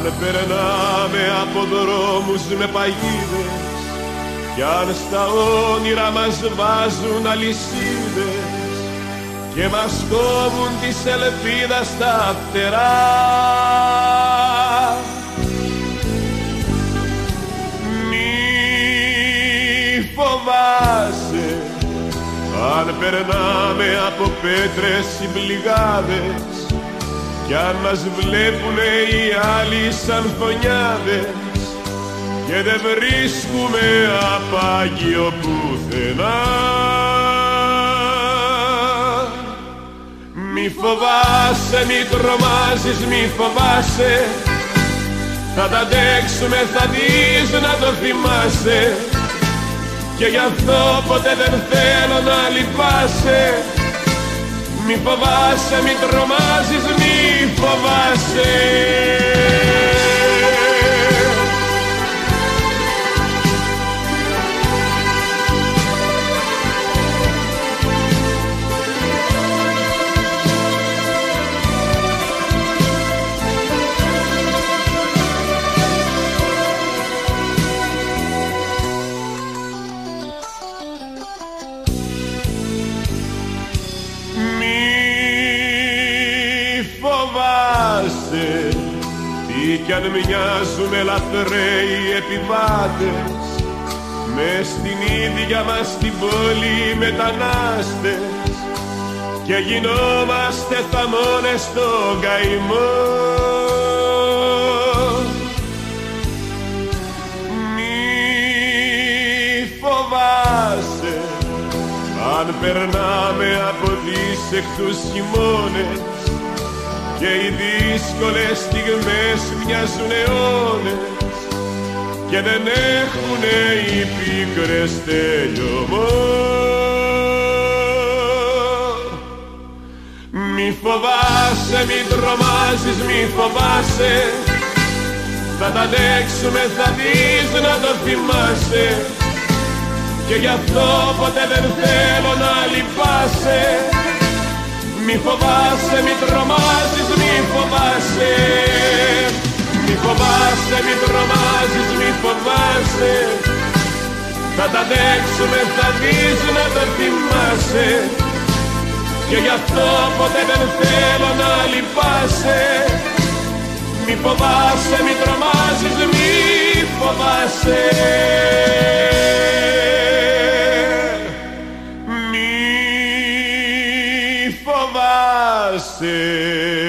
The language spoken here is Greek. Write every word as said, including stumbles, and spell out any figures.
Αν περνάμε από δρόμους με παγίδες κι αν στα όνειρα μας βάζουν αλυσίδες και μας κόβουν τη σελπίδα στα φτερά, μη φοβάσαι αν περνάμε από πέτρες ή πληγάδες κι αν μας βλέπουνε οι άλλοι σαν φωνιάδες και δεν βρίσκουμε απάγιο πουθενά. Μη φοβάσαι, μη τρομάζεις, μη φοβάσαι, θα τα αντέξουμε, θα δεις να το θυμάσαι και γι' αυτό ποτέ δεν θέλω να λυπάσαι. Μη φοβάσαι, μη τρομάζεις, μη φοβάσαι. Τι κι αν μοιάζουμε λαθρέοι επιβάτες μες στην ίδια μας την πόλη μετανάστες και γινόμαστε θαμώνες στον καημό. Μη φοβάσαι αν περνάμε από δίσεκτους χειμώνες και οι δύσκολες στιγμές μοιάζουν αιώνες και δεν έχουνε οι πίκρες τέλειωμό. Μη φοβάσαι, μη τρομάζεις, μη φοβάσαι, θα τα αντέξουμε, θα δεις να το θυμάσαι και γι' αυτό ποτέ δεν θέλω να λυπάσαι. Μη φοβάσαι, μη τρομάζεις, μη φοβάσαι, μη φοβάσαι, μη τρομάζεις, μη φοβάσαι, θα τα αντέξουμε, θα δεις να το θυμάσαι και γι' αυτό ποτέ δεν θέλω να λυπάσαι. Μη φοβάσαι, μη τρομάζεις, μη φοβάσαι. Φοβάσαι.